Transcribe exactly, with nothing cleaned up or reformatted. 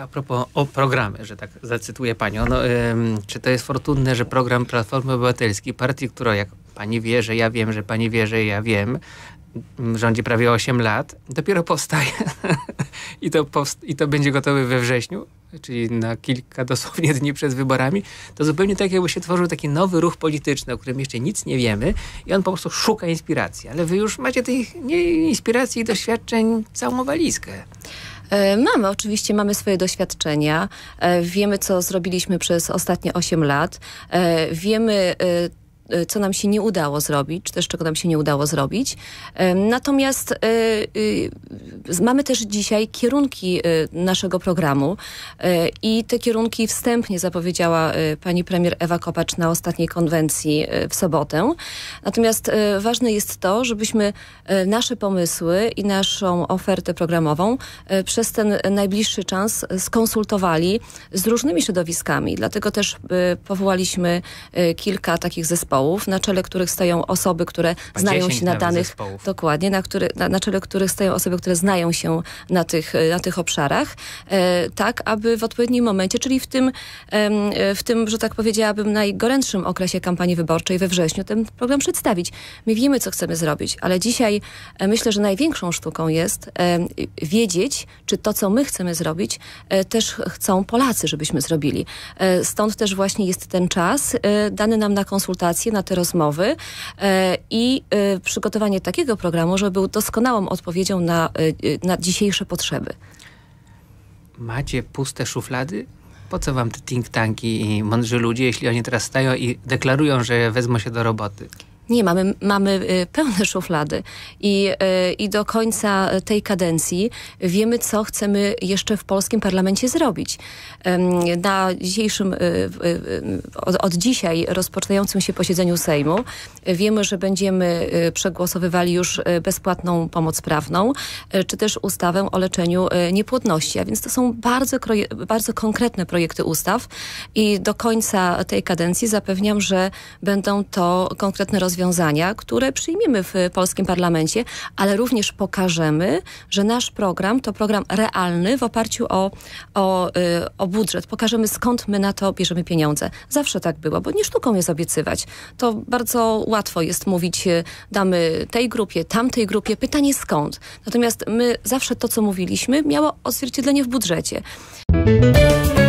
a propos o programy, że tak zacytuję panią. No, ym, czy to jest fortunne, że program Platformy Obywatelskiej, partii, która jak pani wie, że ja wiem, że pani wie, że ja wiem, rządzi prawie osiem lat, dopiero powstaje I, to powst- i to będzie gotowy we wrześniu, czyli na kilka dosłownie dni przed wyborami, to zupełnie tak jakby się tworzył taki nowy ruch polityczny, o którym jeszcze nic nie wiemy i on po prostu szuka inspiracji. Ale wy już macie tych nie, inspiracji i doświadczeń całą walizkę. Mamy, oczywiście mamy swoje doświadczenia. Wiemy, co zrobiliśmy przez ostatnie osiem lat. Wiemy, co nam się nie udało zrobić, czy też czego nam się nie udało zrobić. Natomiast mamy też dzisiaj kierunki naszego programu i te kierunki wstępnie zapowiedziała pani premier Ewa Kopacz na ostatniej konwencji w sobotę. Natomiast ważne jest to, żebyśmy nasze pomysły i naszą ofertę programową przez ten najbliższy czas skonsultowali z różnymi środowiskami. Dlatego też powołaliśmy kilka takich zespołów, na czele których stoją osoby, które A znają się na danych, zespołów. dokładnie, na, który, na, na czele których stoją osoby, które znają się na tych, na tych obszarach, e, tak, aby w odpowiednim momencie, czyli w tym, e, w tym, że tak powiedziałabym, najgorętszym okresie kampanii wyborczej we wrześniu, ten program przedstawić. My wiemy, co chcemy zrobić, ale dzisiaj e, myślę, że największą sztuką jest e, wiedzieć, czy to, co my chcemy zrobić, e, też chcą Polacy, żebyśmy zrobili. E, stąd też właśnie jest ten czas e, dany nam na konsultacje, na te rozmowy e, i e, przygotowanie takiego programu, żeby był doskonałą odpowiedzią na, e, na dzisiejsze potrzeby. Macie puste szuflady? Po co wam te think tanki i mądrzy ludzie, jeśli oni teraz stają i deklarują, że wezmą się do roboty? Nie, mamy, mamy pełne szuflady I, i do końca tej kadencji wiemy, co chcemy jeszcze w polskim parlamencie zrobić. Na dzisiejszym, od, od dzisiaj rozpoczynającym się posiedzeniu Sejmu wiemy, że będziemy przegłosowywali już bezpłatną pomoc prawną, czy też ustawę o leczeniu niepłodności. A więc to są bardzo, bardzo konkretne projekty ustaw i do końca tej kadencji zapewniam, że będą to konkretne rozwiązania, które przyjmiemy w polskim parlamencie, ale również pokażemy, że nasz program to program realny w oparciu o, o, o budżet. Pokażemy, skąd my na to bierzemy pieniądze. Zawsze tak było, bo nie sztuką jest obiecywać. To bardzo łatwo jest mówić, damy tej grupie, tamtej grupie. Pytanie skąd? Natomiast my zawsze to, co mówiliśmy, miało odzwierciedlenie w budżecie.